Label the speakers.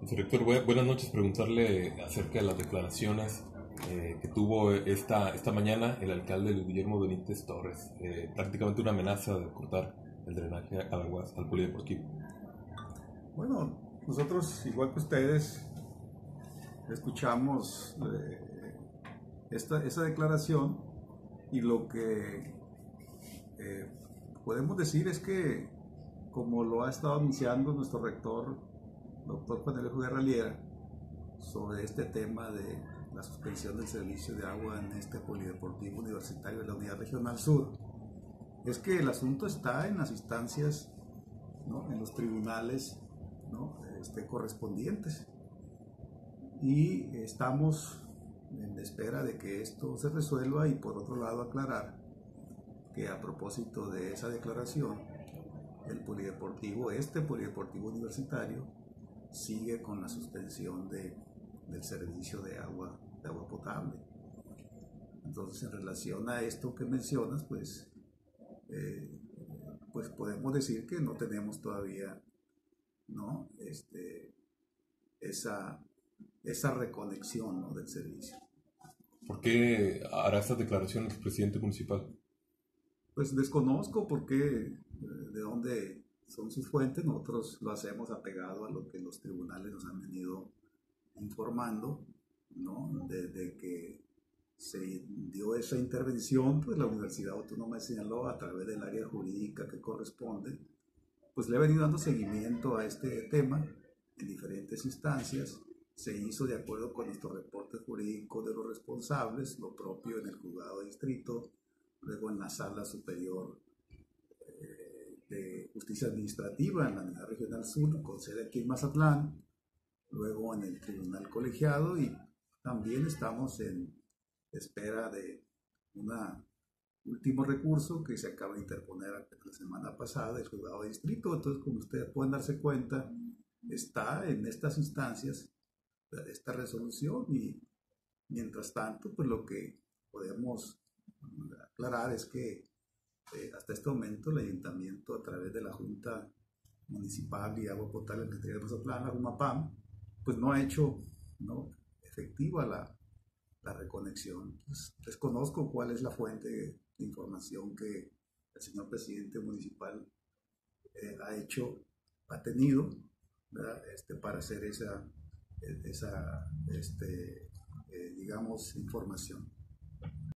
Speaker 1: Director, buenas noches. Preguntarle acerca de las declaraciones que tuvo esta mañana el alcalde Luis Guillermo Benítez Torres. Prácticamente una amenaza de cortar el drenaje al aguas al polideportivo.
Speaker 2: Bueno, nosotros, igual que ustedes, escuchamos esa declaración y lo que eh, podemos decir es que, como lo ha estado anunciando nuestro rector, doctor Juan Alejo Guerra Liera, sobre este tema de la suspensión del servicio de agua en este polideportivo universitario de la Unidad Regional Sur, es que el asunto está en las instancias, ¿no?, en los tribunales, ¿no?, correspondientes, y estamos en espera de que esto se resuelva. Y por otro lado, aclarar que, a propósito de esa declaración, el polideportivo, polideportivo universitario, sigue con la suspensión del servicio de agua potable. Entonces, en relación a esto que mencionas, pues podemos decir que no tenemos todavía, ¿no?, esa reconexión, ¿no?, del servicio.
Speaker 1: ¿Por qué hará estas declaraciones el presidente municipal?
Speaker 2: Pues desconozco por qué, de dónde son sus fuentes. Nosotros lo hacemos apegado a lo que los tribunales nos han venido informando, ¿no? Desde que se dio esa intervención, pues la Universidad Autónoma de Sinaloa, a través del área jurídica que corresponde, pues le ha venido dando seguimiento a este tema en diferentes instancias. Se hizo de acuerdo con nuestro reporte jurídico de los responsables, lo propio en el juzgado de distrito, luego en la sala superior de justicia administrativa en la Unidad Regional Sur, con sede aquí en Mazatlán, luego en el tribunal colegiado, y también estamos en espera de un último recurso que se acaba de interponer la semana pasada del juzgado de distrito. Entonces, como ustedes pueden darse cuenta, está en estas instancias esta resolución, y mientras tanto, pues lo que podemos aclarar es que hasta este momento el ayuntamiento, a través de la Junta Municipal y Agua Potable de Mazatlán, la JUMAPAM, pues no ha hecho, ¿no?, efectiva la reconexión. Pues desconozco cuál es la fuente de información que el señor presidente municipal ha tenido, ¿verdad?, para hacer esa digamos, información.